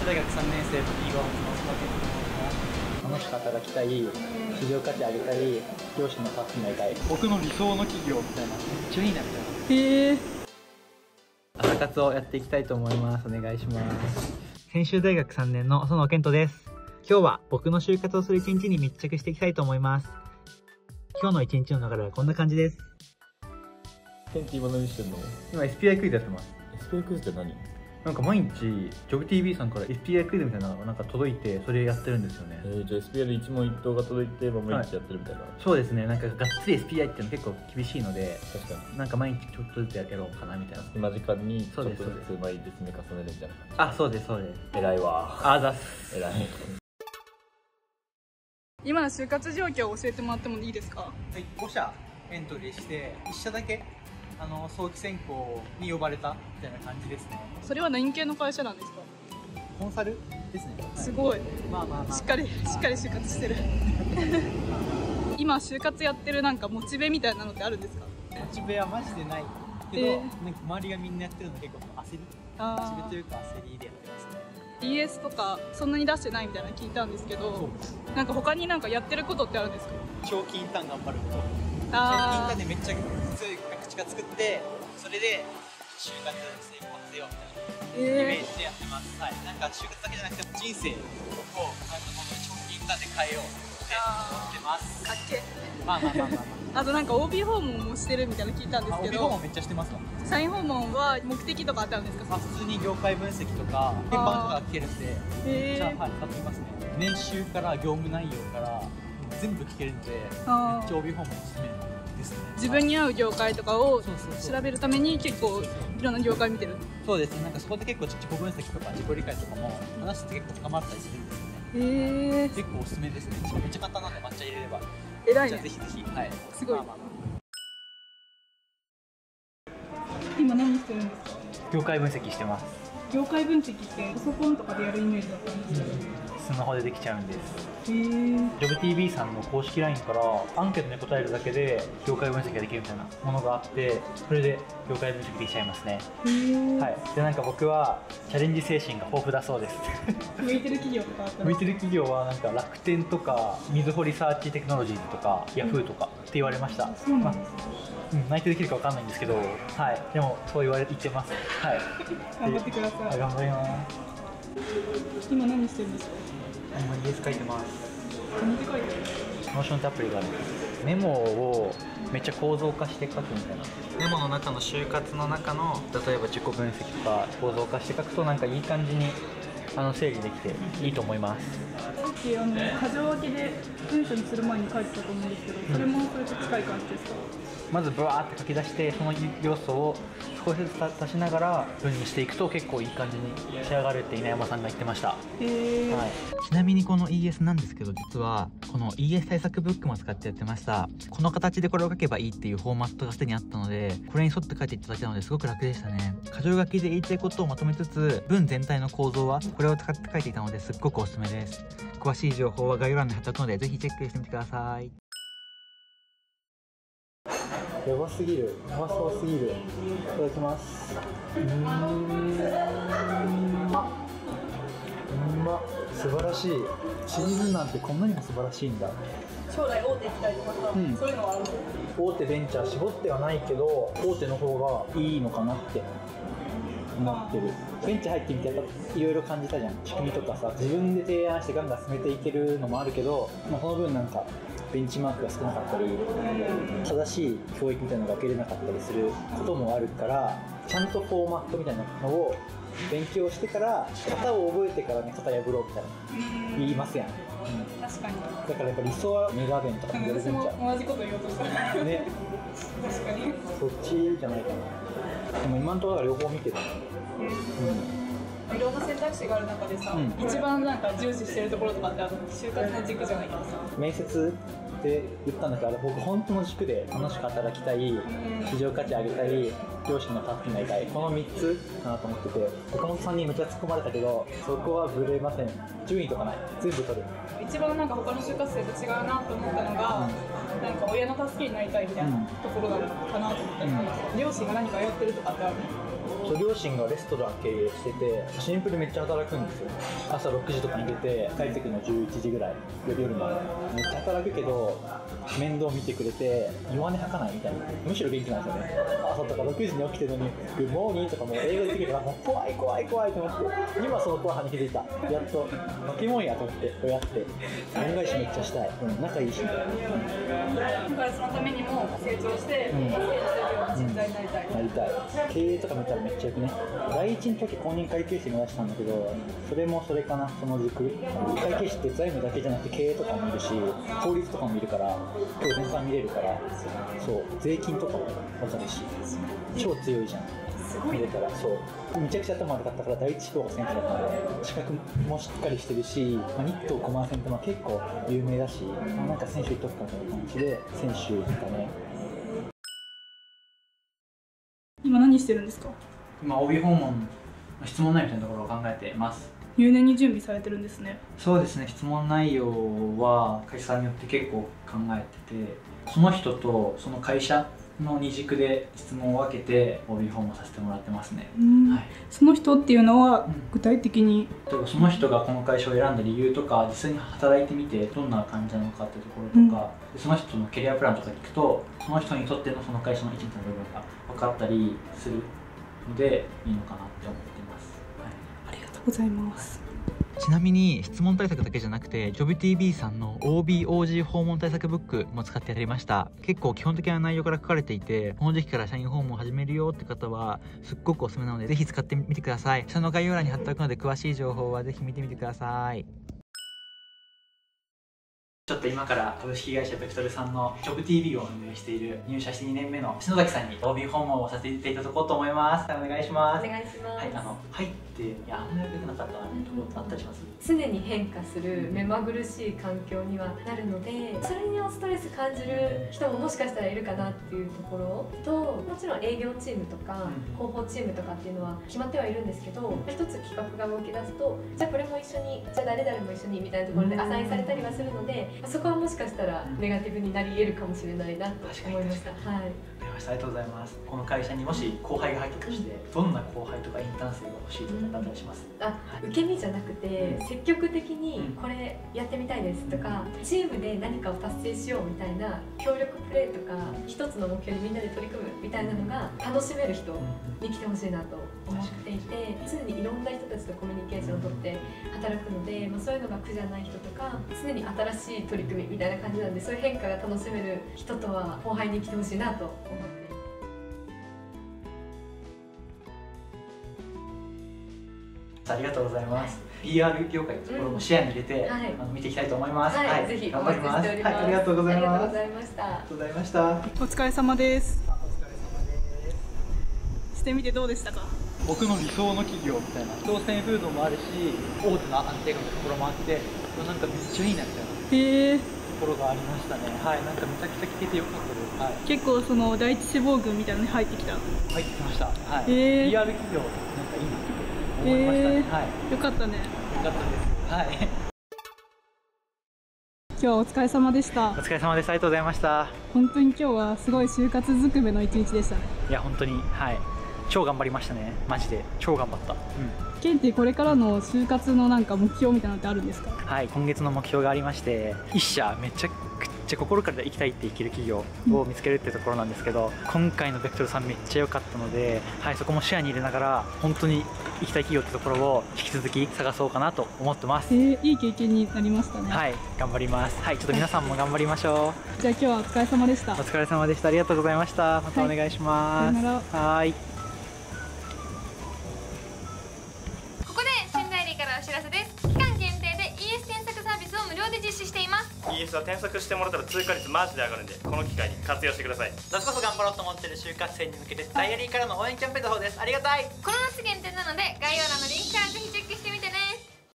修大学3年生 B1 の佐野健と申します。楽しく働きたい、市場価値上げたい、上司のタスクになりたい、僕の理想の企業みたいな、めっちゃいいなみたいな。へえ。朝活をやっていきたいと思います。お願いします。専修大学3年の園健人です。今日は僕の就活をする一日に密着していきたいと思います。今日の一日の流れはこんな感じです。 ケンティ今何してんの？ 今 SPI クイズやってます。 SPI クイズって何？ なんか毎日ジョグ TV さんから SPI クイズみたいなのがなんか届いて、それやってるんですよね。 じゃあ SPI で一問一答が届いて毎日やってるみたいな、 そうですね。なんかがっつり SPI っていうの結構厳しいので、 確かになんか毎日ちょっとずつやろうかなみたいな。 今時間にちょっとずそうですつ毎日積み重ねるみたいな感じ。 あ、そうですそうです。 偉いわ。 あざっす。 偉い。 今の就活状況を教えてもらってもいいですか？ はい、5社エントリーして1社だけ早期選考に呼ばれたみたいな感じですね。 それは何系の会社なんですか？ コンサルですね。 すごい。 まあまあまあ、 しっかり就活してる。今就活やってるなんかモチベみたいなのってあるんですか？ モチベはマジでないけど、なんか周りがみんなやってるの結構焦り、モチベというか焦りでやってますね。 DS とかそんなに出してないみたいなの聞いたんですけど、なんか他になんかやってることってあるんですか？ 長期インターン頑張ること。長期インターンでめっちゃ強い学知が作って、それで就活成功させようみたいなイメージでやってます。はい、なんか就活だけじゃなくても人生を長期インターンで変えようって思ってます。 かっけ。 まあまあまあまあ、 あとなんか OB 訪問もしてるみたいなの聞いたんですけど、 OB 訪問めっちゃしてますわ。 社員訪問は目的とかあったんですか？ 普通に業界分析とか現場とか聞けるんで、めっちゃ使ってますね。年収から業務内容から全部聞けるので、めっちゃ OB 訪問おすすめですね。 自分に合う業界とかを調べるために結構いろんな業界見てる。 そうですね。なんかそこで結構自己分析とか自己理解とかも話して結構深まったりするんですよね。結構おすすめですね。めっちゃ簡単なんで抹茶入れれば。 偉いね。 じゃあぜひぜひ。はい。 すごい。今何してるんですか？ 業界分析してます。 業界分析ってパソコンとかでやるイメージだったんですけど、 スマホでできちゃうんです。ジョブ TV さんの公式 LINE からアンケートに答えるだけで業界分析ができるみたいなものがあって、それで業界分析できちゃいますね。はい。でなんか僕はチャレンジ精神が豊富だそうです。 向いてる企業とかあったら？ 向いてる企業はなんか楽天とかみずほリサーチテクノロジーズとか、ヤフーとかって言われました。 そうなんですか？ 内定できるかわかんないんですけど、はい。でもそう言ってます。はい。 頑張ってください。 頑張ります。 今何してるんですか？ 今 DS 書いてます。 何で書いてる？ ノーションってアプリがあるんです。メモをめっちゃ構造化して書くみたいな。メモの中の就活の中の例えば自己分析とか構造化して書くとなんかいい感じに整理できていいと思います。 さっき箇条書きで文章にする前に書いてたと思うんですけど、それもそれと近い感じですか？ まずブワーって書き出して、その要素を少しずつ足しながら文にしていくと結構いい感じに仕上がるって稲山さんが言ってました。はい、ちなみにこの ES なんですけど、実はこの ES 対策ブックも使ってやってました。この形でこれを書けばいいっていうフォーマットがすでにあったので、これに沿って書いていただけたのですごく楽でしたね。箇条書きで言いたいことをまとめつつ、文全体の構造はこれを使って書いていたのですっごくおすすめです。詳しい情報は概要欄に貼っておくのでぜひチェックしてみてください。やばすぎる、やばそうすぎる。いただきます。素晴らしい。チーズなんてこんなにも素晴らしいんだ。 将来大手行きたいとかさ、そういうのはあるんですか？ 大手ベンチャー絞ってはないけど、大手の方がいいのかなって思ってる。ベンチャー入ってみてやっぱいろいろ感じたじゃん。仕組みとかさ、自分で提案してガンガン進めていけるのもあるけど、その分なんかベンチマークが少なかったり、正しい教育みたいなのが受けれなかったりすることもあるから、ちゃんとフォーマットみたいなのを勉強してから型を覚えてからね、型破ろうみたいな言いますやん。 確かに。 だからやっぱ理想はメガベンとかミドルベンチャー。 私も同じこと言おうとしたね。確かに。 そっちじゃないかな。でも今のところは両方見てる。 いろんな選択肢がある中でさ、一番なんか重視してるところとかってある？就活の軸じゃないけどさ。面接って言ったんだけど、僕本当の軸で楽しく働きたい、市場価値上げたい、上司のタスクになりたい、この3つかなと思ってて、岡本さんにめっちゃ突っ込まれたけど、そこはブレません。順位とかない、全部取る。一番なんか他の就活生と違うなと思ったのが、なんか親の助けになりたいみたいなところなのかなと思ったり、両親が何かやってるとかってある？ そう両親がレストラン経営してて、シンプルめっちゃ働くんですよ。朝6時とかに出て帰ってくるの11時ぐらい、夜までめっちゃ働くけど面倒見てくれて弱音吐かないみたいな、むしろ元気なんですよね。朝とか6時に起きてるのにグッモーニングとかもう英語で言ってくれて、もう怖い怖い怖いと思って、今その怖さに気づいた。やっと負けもんやと思ってこうやって恩返しめっちゃしたい、仲いいしみたいな。 だからそのためにも成長して成長するような人材になりたい、 なりたい。経営とか見たらめっちゃよくね。第一の時公認会計士目指したんだけど、それもそれかな、その軸。会計士って財務だけじゃなくて経営とかも見るし、法律とかも見るから、当然さん見れるから、そう税金とかも分かるし、超強いじゃん。見れたら。そうめちゃくちゃ頭悪かったから第一志望が選手だったので、資格もしっかりしてるし、日東コマーセントも結構有名だし、なんか選手行っとくかという感じで選手だね。 今何してるんですか？ 今 OB 訪問の質問内容みたいなところを考えてます。 入念に準備されてるんですね。 そうですね、質問内容は会社さんによって結構考えてて、その人とその会社の二軸で質問を分けて OB 訪問させてもらってますね。はい、その人っていうのは具体的に、 例えばその人がこの会社を選んだ理由とか、実際に働いてみてどんな感じなのかっていうところとか、その人のキャリアプランとか聞くと、その人にとってのその会社の一日の部分が分かったりするのでいいのかなって思ってます。 はい、ありがとうございます。 ちなみに質問対策だけじゃなくて JobTV さんの OB/OG 訪問対策ブックも使ってやりました。結構基本的な内容から書かれていて、この時期から社員訪問を始めるよって方はすっごくおすすめなので、ぜひ使ってみてください。下の概要欄に貼っておくので、詳しい情報はぜひ見てみてください。ちょっと今から株式会社ベクトルさんの JobTV を運営している入社して2年目の篠崎さんに OB 訪問をさせていただこうと思います。お願いします。 お願いします。 はい、入ってあんまり良くなかったところあったりします？ 常に変化する目まぐるしい環境にはなるので、それにストレス感じる人ももしかしたらいるかなっていうところと、もちろん営業チームとか広報チームとかっていうのは決まってはいるんですけど、一つ企画が動き出すと、じゃあこれも一緒に、じゃあ誰々も一緒にみたいなところでアサインされたりはするので、そこはもしかしたらネガティブになり得るかもしれないなと思いました。はい。 ありがとうございます。この会社にもし後輩が入ったとして、どんな後輩とかインターン生が欲しいとかあったりします？ 受け身じゃなくて、積極的にこれやってみたいですとか、チームで何かを達成しようみたいな協力プレーとか、一つの目標にみんなで取り組むみたいなのが楽しめる人に来てほしいなと思っていて、常にいろんな人たちとコミュニケーションをとって働くので、そういうのが苦じゃない人とか、常に新しい取り組みみたいな感じなんで、そういう変化が楽しめる人とは後輩に来てほしいなと思っています。 ありがとうござざいます。PR 業界のところも視野に入れて、見ていきたいと思います。 はい、ぜひ頑張ります。 ありがとうございます。 ありがとうございました。 ありがとうございました。 お疲れ様です。お疲れ様です。してみてどうでしたか？ 僕の理想の企業みたいな、挑戦風土もあるし、大手な安定感のところもあって、なんかめっちゃいいなみたいなところがありましたね。はい、なんかめちゃくちゃ聞けてよかったです。はい、結構その第一志望群みたいなのに入ってきた。入ってきました。はい。PR 企業なんかいいなって思いましたね。はい。よかったね。よかったです。はい。今日はお疲れ様でした。お疲れ様です。ありがとうございました。本当に今日はすごい就活ずくめの一日でしたね。いや本当に超頑張りましたね。マジで超頑張った。ケンティこれからの就活のなんか目標みたいなのってあるんですか？はい、今月の目標がありまして、一社めちゃくちゃ心から行きたいって生きる企業を見つけるってところなんですけど、今回のベクトルさんめっちゃ良かったので、そこも視野に入れながら本当に行きたい企業ってところを引き続き探そうかなと思ってます。いい経験になりましたね。はい、頑張ります。はい、ちょっと皆さんも頑張りましょう。じゃあ今日はお疲れ様でした。お疲れ様でした。ありがとうございました。またお願いします。はい。 ES は添削してもらったら通過率マジで上がるんで、この機会に活用してください。 夏こそ頑張ろうと思ってる就活生に向けてダイアリーからの応援キャンペーンの方です。ありがたい。 この夏限定なので概要欄のリンクからぜひチェックしてみてください。